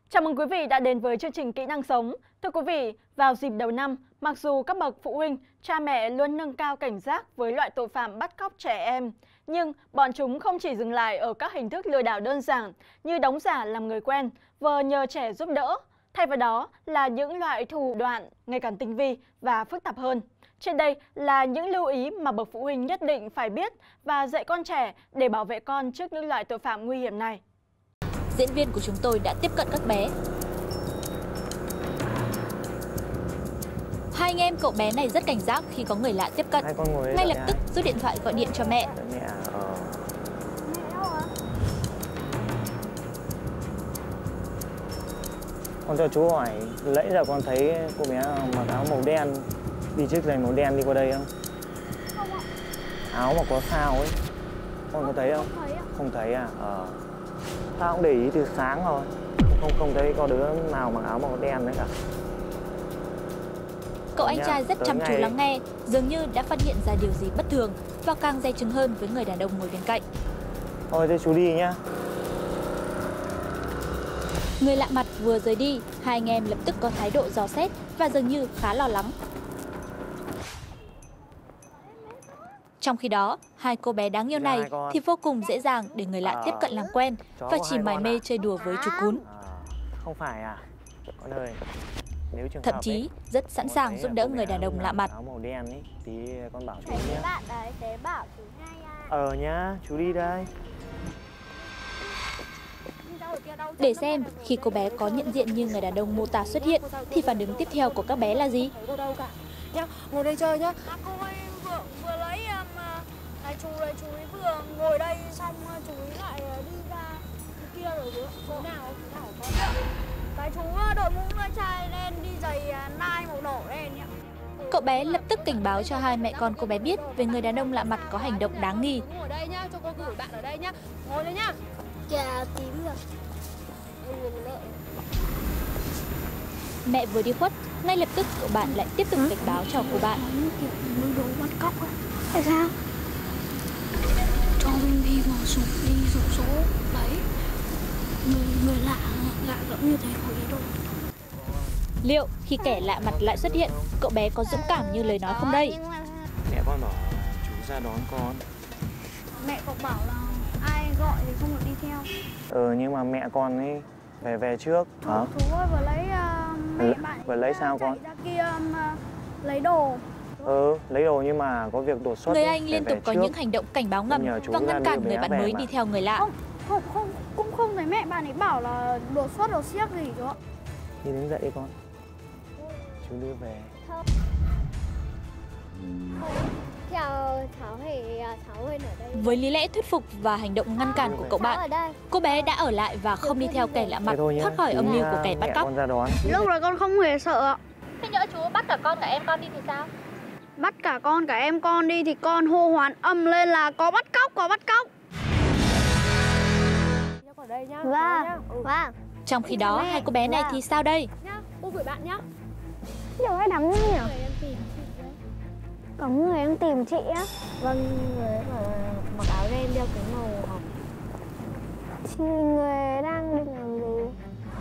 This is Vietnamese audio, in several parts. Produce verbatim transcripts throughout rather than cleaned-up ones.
Chào mừng quý vị đã đến với chương trình Kỹ năng sống. Thưa quý vị, vào dịp đầu năm, mặc dù các bậc phụ huynh, cha mẹ luôn nâng cao cảnh giác với loại tội phạm bắt cóc trẻ em, nhưng bọn chúng không chỉ dừng lại ở các hình thức lừa đảo đơn giản như đóng giả làm người quen, vờ nhờ trẻ giúp đỡ. Thay vào đó là những loại thủ đoạn ngày càng tinh vi và phức tạp hơn. Trên đây là những lưu ý mà bậc phụ huynh nhất định phải biết và dạy con trẻ để bảo vệ con trước những loại tội phạm nguy hiểm này. Diễn viên của chúng tôi đã tiếp cận các bé. Hai anh em cậu bé này rất cảnh giác khi có người lạ tiếp cận. Ngay lập tức rút điện thoại gọi điện cho mẹ. Mẹ ờ. Con cho chú hỏi, nãy giờ con thấy cô bé mặc áo màu đen, đi chiếc giày màu đen đi qua đây không? Không ạ. Áo mà có sao ấy, con có thấy không? Không thấy ạ. Không thấy à? Ờ. Tao cũng để ý từ sáng rồi, không không thấy có đứa nào mặc áo màu đen đấy cả. Cậu anh trai rất chăm chú lắng nghe, dường như đã phát hiện ra điều gì bất thường và càng dè chừng hơn với người đàn ông ngồi bên cạnh. Thôi thế chú đi nhá. Người lạ mặt vừa rời đi, hai anh em lập tức có thái độ dò xét và dường như khá lo lắng. Trong khi đó, hai cô bé đáng yêu này thì vô cùng dễ dàng để người lạ tiếp cận làm quen và chỉ mải mê chơi đùa với chú cún. Không phải à? Con ơi. Thậm chí rất sẵn sàng giúp đỡ người đàn ông lạ mặt. Áo màu đen ấy, tí con bảo chú Thấy nhé. bạn đấy, thế bảo chú ngay à. Ờ nhá, chú đi đây. Để xem khi cô bé có nhận diện như người đàn ông mô tả xuất hiện thì phản ứng tiếp theo của các bé là gì? Nhá, ngồi đây chơi nhá. À, cô ơi, vừa, vừa lấy um, này, chú đấy, chú ấy vừa ngồi đây xong chú ấy lại đi ra kia rồi chú. Chú nào, chú nào con? Cái chú đội mũ lưỡi chai lên đi giày nai màu đỏ đen nhá. Cậu bé lập tức cảnh báo cho hai mẹ con cô bé biết về người đàn ông lạ mặt có hành động đáng nghi. Ngồi đây nhá, cho cô gửi bạn ở đây nhá. Ngồi đây nhá. Kìa tím rồi. Mẹ vừa đi khuất, ngay lập tức cậu bạn lại tiếp tục cảnh báo cho cô bạn. Mới đồ bắt cóc á. Tại sao? Cho mình đi vào sụp đi rủ số. Đấy. Người, người lạ, lạ giống như thế có ý đồ. Liệu khi kẻ lạ mặt lại xuất hiện, cậu bé có dũng cảm như lời nói không đây? Mẹ con bảo chú ra đón con. Mẹ con bảo là ai gọi thì không được đi theo. Ừ nhưng mà mẹ con ấy về về trước. Hả? Chú ơi vừa lấy uh, mẹ bạn vừa lấy sao con? ra kia um, lấy đồ. Ừ, lấy đồ nhưng mà có việc đột xuất. Người anh liên tục có những hành động cảnh báo ngầm và ngăn cản người bạn mới đi theo người lạ. Không, không, không, cũng không thấy mẹ bạn ấy bảo là đột xuất đột xiếc gì chú ạ. Đi đứng dậy đi con. Chú đưa về. Chào cháu thì cháu Huyên ở đây. Với lý lẽ thuyết phục và hành động ngăn cản của cậu bạn, cô bé đã ở lại và không đi theo kẻ lạ mặt thoát khỏi âm mưu của kẻ bắt cóc. Lúc đấy con không hề sợ ạ. Thế nhỡ chú bắt cả con cả em con đi thì sao? Bắt cả con cả em con đi thì con hô hoán âm lên là có bắt cóc, có bắt cóc. Ở đây nhá. Vâng, vâng. Trong khi đó, hai cô bé này thì sao đây? Nhá, cô gửi bạn nhá. Nhiều ai đắm nhỉ? Có người em tìm chị á. Vâng, người bảo là mặc áo đen đeo cái màu hồng. Chị người đang định làm gì?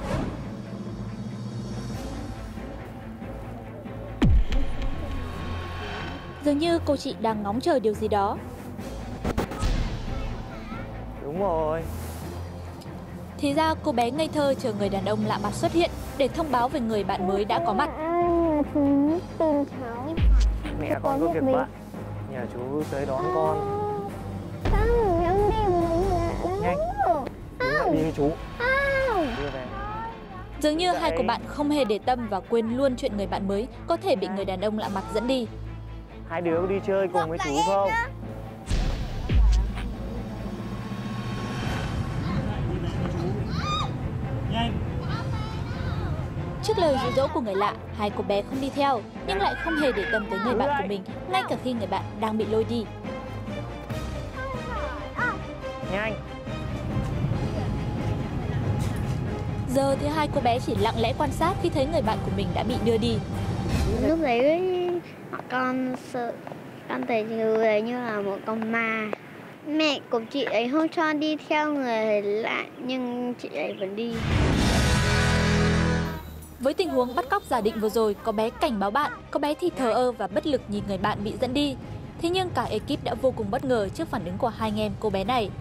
Dường như cô chị đang ngóng chờ điều gì đó. Đúng rồi. Thì ra cô bé ngây thơ chờ người đàn ông lạ mặt xuất hiện để thông báo về người bạn mới đã có mặt. Ai chú tìm cháu. Mẹ con có việc bận. Nhờ chú tới đón con. Không, em đi với người lạ đâu. Nhanh. Đứng lại đi với chú. Đưa về. Dường như hai cô bạn không hề để tâm và quên luôn chuyện người bạn mới có thể bị người đàn ông lạ mặt dẫn đi. Hai đứa có đi chơi cùng với chú không? Trước lời dụ dỗ của người lạ, hai cô bé không đi theo nhưng lại không hề để tâm tới người bạn của mình ngay cả khi người bạn đang bị lôi đi. Nhanh. Giờ thì hai cô bé chỉ lặng lẽ quan sát khi thấy người bạn của mình đã bị đưa đi. Lúc đấy con sợ, con thấy người ấy như là một con ma. Mẹ của chị ấy không cho đi theo người lạ nhưng chị ấy vẫn đi. Với tình huống bắt cóc giả định vừa rồi, có bé cảnh báo bạn, có bé thì thờ ơ và bất lực nhìn người bạn bị dẫn đi. Thế nhưng cả ekip đã vô cùng bất ngờ trước phản ứng của hai anh em cô bé này.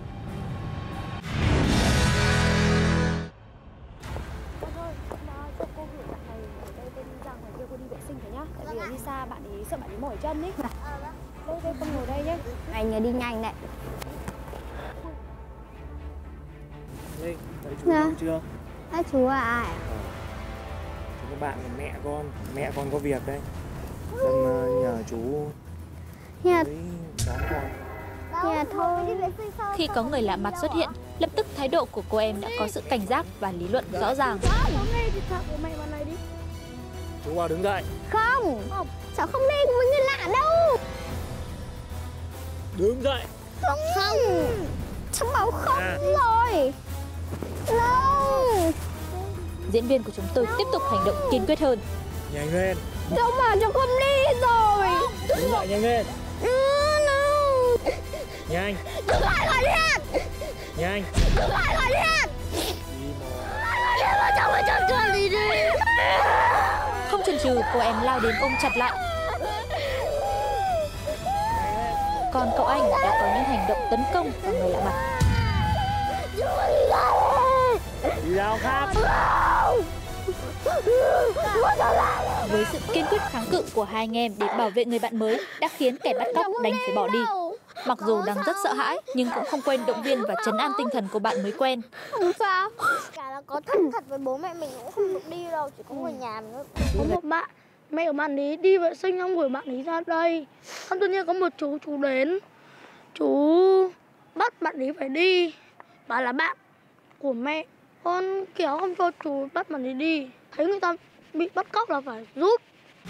Đi xa bạn ấy sợ bạn ấy mỏi chân ấy. Đây đây con ngồi đây nhé. Anh ấy đi nhanh đấy. Đây, thấy chú dạ. chưa? À, chú là ai? Chú có bạn là mẹ con, mẹ con có việc đây. Dân uh, nhờ chú Nhà đón con. Nhà thôi. Khi có người lạ mặt xuất hiện, lập tức thái độ của cô em đã có sự cảnh giác và lý luận rõ ràng. Chú vào đứng dậy. Không, cháu không đi với người lạ đâu. Đứng dậy. Không, không. Cháu bảo không à. rồi. Không. Diễn viên của chúng tôi tiếp tục hành động kiên quyết hơn. Nhanh lên. Cháu bảo cháu không đi rồi. Đứng dậy nhanh lên. No. Nhanh. Đứng lại gọi điện. Nhanh. Đứng lại gọi điện. Đi mà. Gọi điện mà cháu mới chọn cửa đi đi. Không chần chừ, cô em lao đến ôm chặt lại. Còn cậu anh đã có những hành động tấn công vào người lạ mặt. Đi đâu khác? Với sự kiên quyết kháng cự của hai anh em để bảo vệ người bạn mới đã khiến kẻ bắt cóc đành phải bỏ đi. Mặc dù đang rất sợ hãi nhưng cũng không quên động viên và trấn an tinh thần của bạn mới quen. Không sao. Cả là có thân thật với bố mẹ mình cũng không được đi đâu, chỉ có người nhà nữa. Có một bạn, mẹ của bạn ấy đi vệ sinh xong gửi bạn ấy ra đây. Xong tự nhiên có một chú chú đến, chú bắt bạn ấy phải đi. Bà là bạn của mẹ, con kéo không cho chú bắt bạn ấy đi. Thấy người ta bị bắt cóc là phải giúp.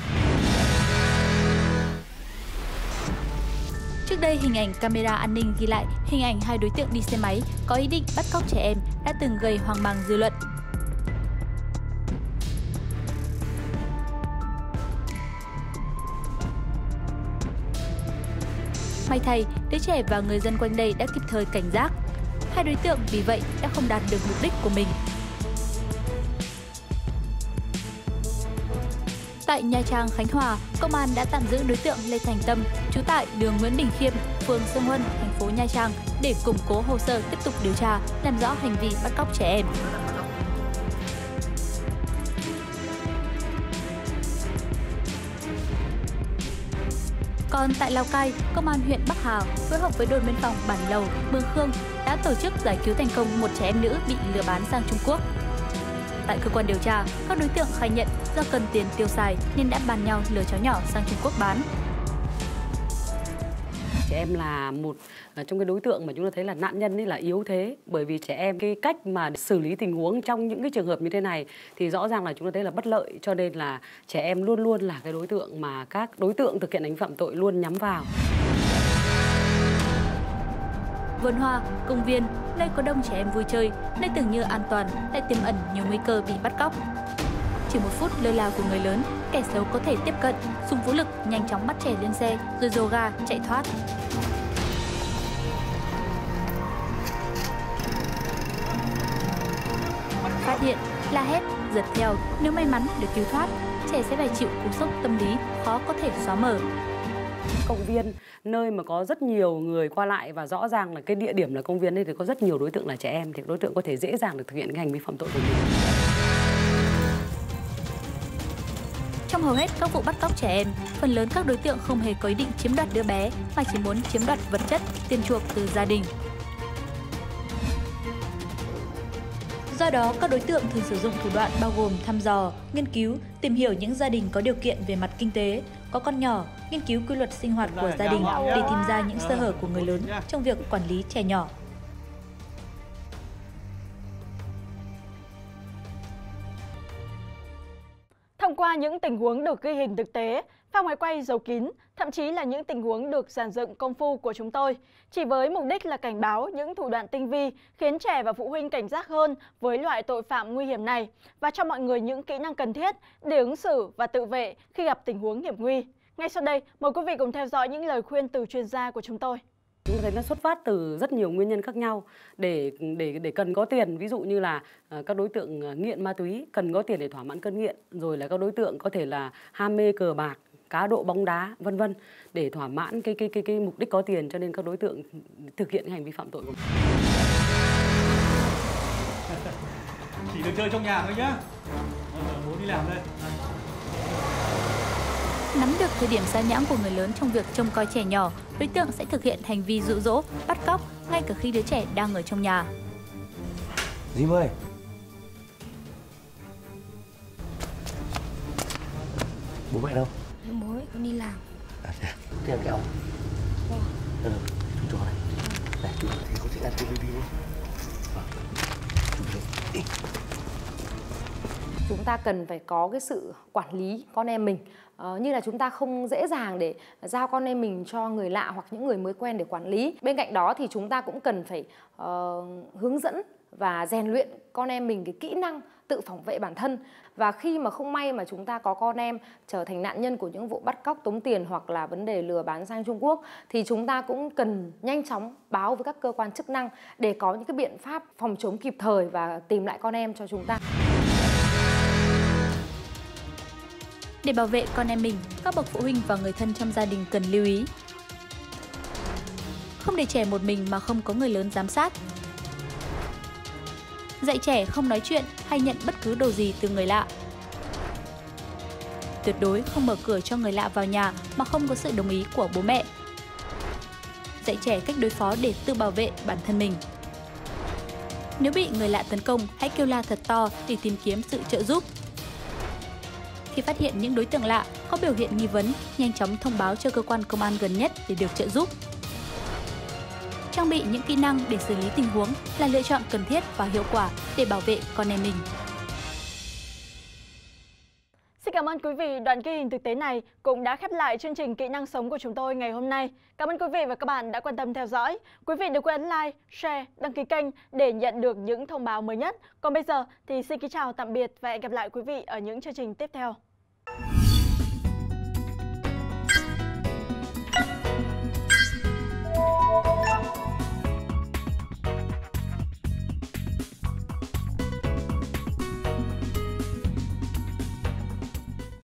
Trước đây, hình ảnh camera an ninh ghi lại hình ảnh hai đối tượng đi xe máy có ý định bắt cóc trẻ em đã từng gây hoang mang dư luận. May thay, đứa trẻ và người dân quanh đây đã kịp thời cảnh giác. Hai đối tượng vì vậy đã không đạt được mục đích của mình. Tại Nha Trang, Khánh Hòa, công an đã tạm giữ đối tượng Lê Thành Tâm, trú tại đường Nguyễn Bình Khiêm, phường Sông Huân, thành phố Nha Trang để củng cố hồ sơ tiếp tục điều tra, làm rõ hành vi bắt cóc trẻ em. Còn tại Lào Cai, công an huyện Bắc Hà phối hợp với đồn biên phòng Bản Lầu, Mường Khương đã tổ chức giải cứu thành công một trẻ em nữ bị lừa bán sang Trung Quốc. Tại cơ quan điều tra, các đối tượng khai nhận do cần tiền tiêu xài nên đã bàn nhau lừa cháu nhỏ sang Trung Quốc bán. Trẻ em là một trong cái đối tượng mà chúng ta thấy là nạn nhân ấy là yếu thế, bởi vì trẻ em cái cách mà xử lý tình huống trong những cái trường hợp như thế này thì rõ ràng là chúng ta thấy là bất lợi, cho nên là trẻ em luôn luôn là cái đối tượng mà các đối tượng thực hiện hành vi phạm tội luôn nhắm vào. Vườn hoa, công viên, nơi có đông trẻ em vui chơi, nơi tưởng như an toàn lại tiềm ẩn nhiều nguy cơ bị bắt cóc. Chỉ một phút lơ là của người lớn, kẻ xấu có thể tiếp cận, dùng vũ lực nhanh chóng bắt trẻ lên xe rồi dồ ga chạy thoát. Phát hiện, la hét, giật theo, nếu may mắn được cứu thoát, trẻ sẽ phải chịu cú sốc tâm lý khó có thể xóa mờ. Công viên, nơi mà có rất nhiều người qua lại và rõ ràng là cái địa điểm là công viên đây thì có rất nhiều đối tượng là trẻ em, thì đối tượng có thể dễ dàng được thực hiện cái hành vi phạm tội của mình. Trong hầu hết các vụ bắt cóc trẻ em, phần lớn các đối tượng không hề có ý định chiếm đoạt đứa bé mà chỉ muốn chiếm đoạt vật chất, tiền chuộc từ gia đình. Do đó, các đối tượng thường sử dụng thủ đoạn bao gồm thăm dò, nghiên cứu, tìm hiểu những gia đình có điều kiện về mặt kinh tế, có con nhỏ, nghiên cứu quy luật sinh hoạt của gia đình để tìm ra những sơ hở của người lớn trong việc quản lý trẻ nhỏ. Thông qua những tình huống được ghi hình thực tế, pha máy quay giấu kín, thậm chí là những tình huống được dàn dựng công phu của chúng tôi, chỉ với mục đích là cảnh báo những thủ đoạn tinh vi khiến trẻ và phụ huynh cảnh giác hơn với loại tội phạm nguy hiểm này và cho mọi người những kỹ năng cần thiết để ứng xử và tự vệ khi gặp tình huống hiểm nguy. Ngay sau đây, mời quý vị cùng theo dõi những lời khuyên từ chuyên gia của chúng tôi. Chúng ta thấy nó xuất phát từ rất nhiều nguyên nhân khác nhau để để để cần có tiền, ví dụ như là uh, các đối tượng nghiện ma túy cần có tiền để thỏa mãn cơn nghiện, rồi là các đối tượng có thể là ham mê cờ bạc, cá độ bóng đá, vân vân để thỏa mãn cái cái cái cái mục đích có tiền, cho nên các đối tượng thực hiện cái hành vi phạm tội của mình. Chỉ được chơi trong nhà thôi nhá. Bố đi làm đây. Nắm được thời điểm sao nhãng của người lớn trong việc trông coi trẻ nhỏ, đối tượng sẽ thực hiện hành vi dụ dỗ, bắt cóc ngay cả khi đứa trẻ đang ở trong nhà. Dìm ơi! Bố mẹ đâu? Bố ấy con đi làm. À, thế à? Thế là kẹo. Vâng. Được rồi, chú cho này. Này, chú thấy có thích ăn cái baby không? Vâng. Chú đi. Chúng ta cần phải có cái sự quản lý con em mình. Ờ, như là chúng ta không dễ dàng để giao con em mình cho người lạ hoặc những người mới quen để quản lý. Bên cạnh đó thì chúng ta cũng cần phải uh, hướng dẫn và rèn luyện con em mình cái kỹ năng tự phòng vệ bản thân. Và khi mà không may mà chúng ta có con em trở thành nạn nhân của những vụ bắt cóc, tống tiền hoặc là vấn đề lừa bán sang Trung Quốc, thì chúng ta cũng cần nhanh chóng báo với các cơ quan chức năng để có những cái biện pháp phòng chống kịp thời và tìm lại con em cho chúng ta. Để bảo vệ con em mình, các bậc phụ huynh và người thân trong gia đình cần lưu ý. Không để trẻ một mình mà không có người lớn giám sát. Dạy trẻ không nói chuyện hay nhận bất cứ đồ gì từ người lạ. Tuyệt đối không mở cửa cho người lạ vào nhà mà không có sự đồng ý của bố mẹ. Dạy trẻ cách đối phó để tự bảo vệ bản thân mình. Nếu bị người lạ tấn công, hãy kêu la thật to để tìm kiếm sự trợ giúp. Khi phát hiện những đối tượng lạ có biểu hiện nghi vấn, nhanh chóng thông báo cho cơ quan công an gần nhất để được trợ giúp. Trang bị những kỹ năng để xử lý tình huống là lựa chọn cần thiết và hiệu quả để bảo vệ con em mình. Xin cảm ơn quý vị, đoạn ghi hình thực tế này cũng đã khép lại chương trình Kỹ năng sống của chúng tôi ngày hôm nay. Cảm ơn quý vị và các bạn đã quan tâm theo dõi. Quý vị đừng quên like, share, đăng ký kênh để nhận được những thông báo mới nhất. Còn bây giờ thì xin kính chào tạm biệt và hẹn gặp lại quý vị ở những chương trình tiếp theo.